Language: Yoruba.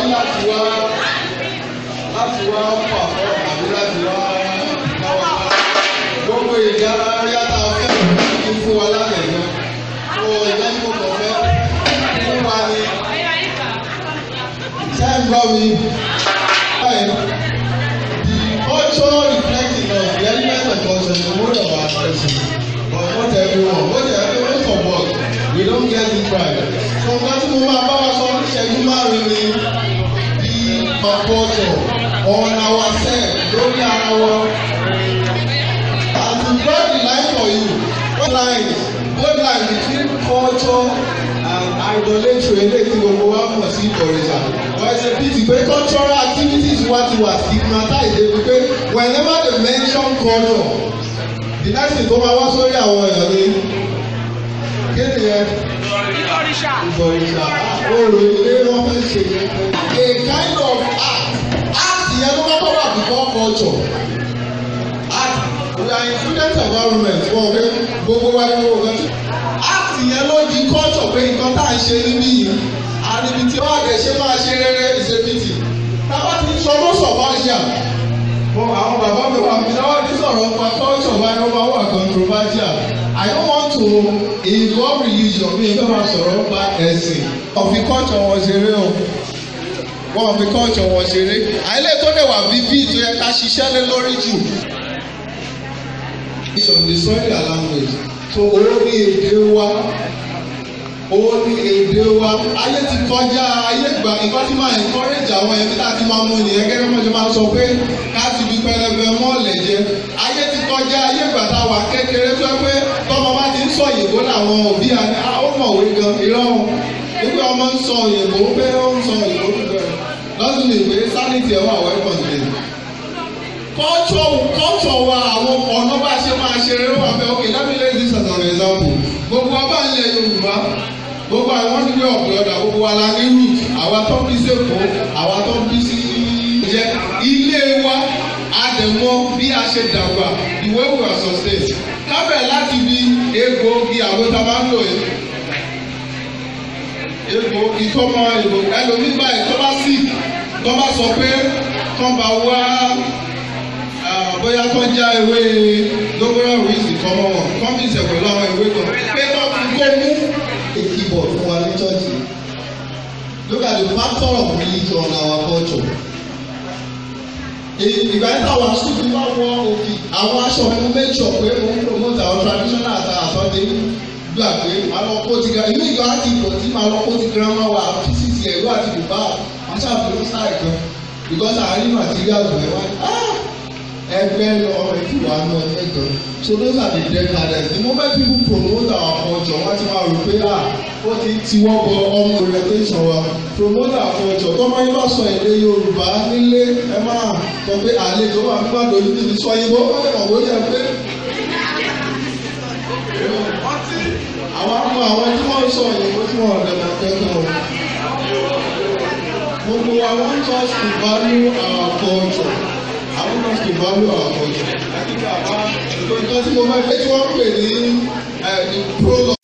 láti wá pàpọ̀ àbí láti wá gbogbo ìdárayá tá a fẹ́ kí fún wa lálẹ́ náà. Tó ìgbà tí mo kàn fẹ́ fún wa ni ṣé ń gbọ́ mi? Culture reflecting on the element of culture in the mode of our person, but not everyone. Most of us, we don't get it right. So nǹkan tí mo máa bá wa sọ ní ìṣẹ́jú márùn-ún ni the culture on ourselves lórí ara wọn. And to draw the line for you, both lines between culture and idolatry eléyìí tí gbogbo wa mọ̀ sí ìkọ̀rẹ́sà. Wọ́n ṣe bí ti pé cultural activities wá ti wà stigmatized débi pé whenever they mention culture, the next thing tó máa wá sórí àwọn èèyàn ni kéde yẹn. Ìkọ̀rìṣà. Orò ilé wọn fẹ́ ṣe a kind of act yẹn ló kọ́kọ́ wà before culture. We are in student environment wọn pé gbogbo wa ní owó kan tí. Act yẹn ló di culture pé nǹkan tá à ń ṣe níbí yìí. Àníbi tí wọ́n àgbẹ̀ ṣe máa ṣe rere ìṣèpìtì. Tábà ti sọ ló sọ̀rọ̀ àṣà. Àwọn bàbá mi wà mí lọ́wọ́ ní sọ̀rọ̀ nípa culture wa ni wọ́n máa wà controversial. I don't want to involve religion mi ìfẹ́ máa sọ̀rọ̀ nípa ẹ̀sìn. Wọ́n fi culture wọn ṣeré o. Wọ́n fi culture wọn ṣeré. Àìlè tó lè wà vivid tó yẹ ká ṣiṣẹ́ lé lórí jù. It's on the soil and language. So orí èdè wa. Ayé ti kọjá ayé ìgbà ìgbà tí máa encourage àwọn ẹbí láti máa mú nìyẹn gẹ́gẹ́ bí wọ́n ṣe máa sọ pé káàtì bí pẹlẹbẹ mọ́ọ̀lẹ̀ jẹ. Ayé ti kọjá ayé ìgbà tá a wà kékeré tó ẹ pé tọ́mọ bá ti ń sọ òyìnbó làwọn òbí àní ó mọ̀wé gan irọ́ wọn. Nígbà ọmọ ń sọ òyìnbó pé ó ń sọ òyìnbó bẹ̀rẹ̀ lọ́sùn ní ìwé sanity ẹ̀ wà welcome day. Culture wa àwọn ọ̀nà bá ṣe máa ṣe rere wà bẹ́ẹ̀ okay let me lay this as an example. Gbogbo ọba ilẹ̀ Yorùbá gbogbo àwọn níbi ọ̀pọ̀ ọ̀dà gbogbo wa la ní root àwa tó bí sèkó àwa tó bí sí jẹ ilé wa àdẹ̀mọ́ bí a ṣe dàgbà the way we are sustained kábẹ̀ láti bí egbòogi àwọn tá a máa ń lò yìí egbòogi tó mọ egbòogi ẹlòmíì báyìí tó bá sì tó bá sọ pé tó bá wá bóyá tó já ewé lóbúrò rìsì tó mọ wọn tó bí ìṣẹ̀ pẹ̀lú àwọn ewé kan pé tó fi kó mú keyboard fún wa ní chọ́ọ̀chì. Look at the factor of religion on our culture. Ìgbà yẹn táwọn aṣọ ti máa wọ òfin àwọn aṣọ mi make sure pé mo ń promote our traditional àtàtọ́dé gbà pé máa lọ kó ti inú ìgbà àti ìdọ̀tí máa lọ kó ti girama wa pieces ẹ̀rọ àti bùbá àṣàfihàn style kan because àárín materials rẹ̀ wá ẹgbẹ́ ọmọ ìfìwà náà ẹgbẹ́ so those are the decadents. The moment people promote our culture wọ́n ti máa rò pé ó ti tiwọ́ bọ ọmọ orientation wa promote our culture tọ́mọ yín bá sọ èdè Yorùbá nílé ẹ máa sọ pé àlejò wà nígbà tó ní ti sọ yín bó wọ́n lè mọ̀ bó yẹ pé àwọn tí wọ́n sọ òyìnbó tí wọ́n ọ̀dẹ̀ máa kẹ́kọ̀ọ́ gbogbo àwọn just to value our culture. I want us to value our culture. I think about the tí mo máa ń pè ní the prologue.